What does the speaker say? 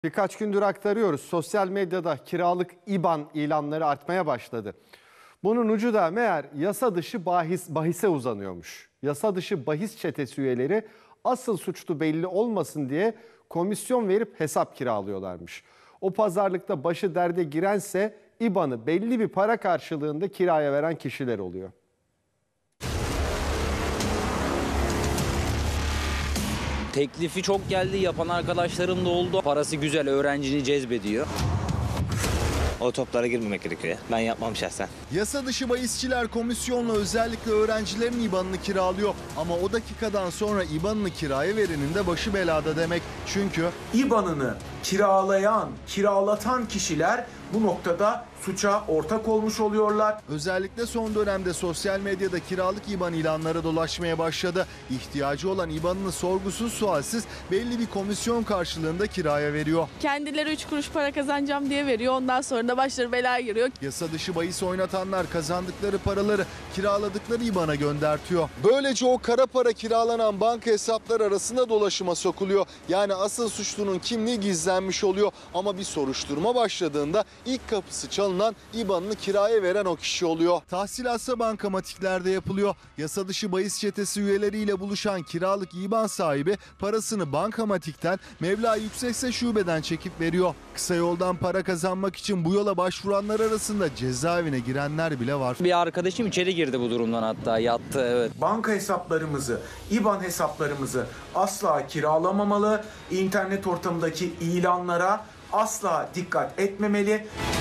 Birkaç gündür aktarıyoruz. Sosyal medyada kiralık IBAN ilanları artmaya başladı. Bunun ucu da meğer yasa dışı bahise uzanıyormuş. Yasa dışı bahis çetesi üyeleri asıl suçlu belli olmasın diye komisyon verip hesap kiralıyorlarmış. O pazarlıkta başı derde girense IBAN'ı belli bir para karşılığında kiraya veren kişiler oluyor. Teklifi çok geldi, yapan arkadaşlarım da oldu. Parası güzel, öğrencini cezbediyor. O toplara girmemek gerekiyor. Ben yapmam şahsen. Yasa dışı bahisçiler komisyonla özellikle öğrencilerin IBAN'ını kiralıyor. Ama o dakikadan sonra IBAN'ını kiraya verenin de başı belada demek. Çünkü IBAN'ını kiralatan kişiler bu noktada suça ortak olmuş oluyorlar. özellikle son dönemde sosyal medyada kiralık IBAN ilanları dolaşmaya başladı. İhtiyacı olan IBAN'ını sorgusuz sualsiz belli bir komisyon karşılığında kiraya veriyor. Kendileri 3 kuruş para kazanacağım diye veriyor. Ondan sonra da başları belaya giriyor. Yasa dışı bahis oynatanlar kazandıkları paraları kiraladıkları IBAN'a göndertiyor. Böylece o kara para kiralanan banka hesapları arasında dolaşıma sokuluyor. Yani asıl suçlunun kimliği gizlenmiş oluyor. Ama bir soruşturma başladığında ilk kapısı çalınan IBAN'ını kiraya veren o kişi oluyor. Tahsilatsa bankamatiklerde yapılıyor. Yasa dışı bahis çetesi üyeleriyle buluşan kiralık IBAN sahibi parasını bankamatikten, meblağ yüksekse şubeden çekip veriyor. Kısa yoldan para kazanmak için bu yola başvuranlar arasında cezaevine girenler bile var. Bir arkadaşım içeri girdi bu durumdan, hatta yattı, evet. Banka hesaplarımızı, IBAN hesaplarımızı asla kiralamamalı. İnternet ortamındaki ilanlara asla dikkat etmemeli.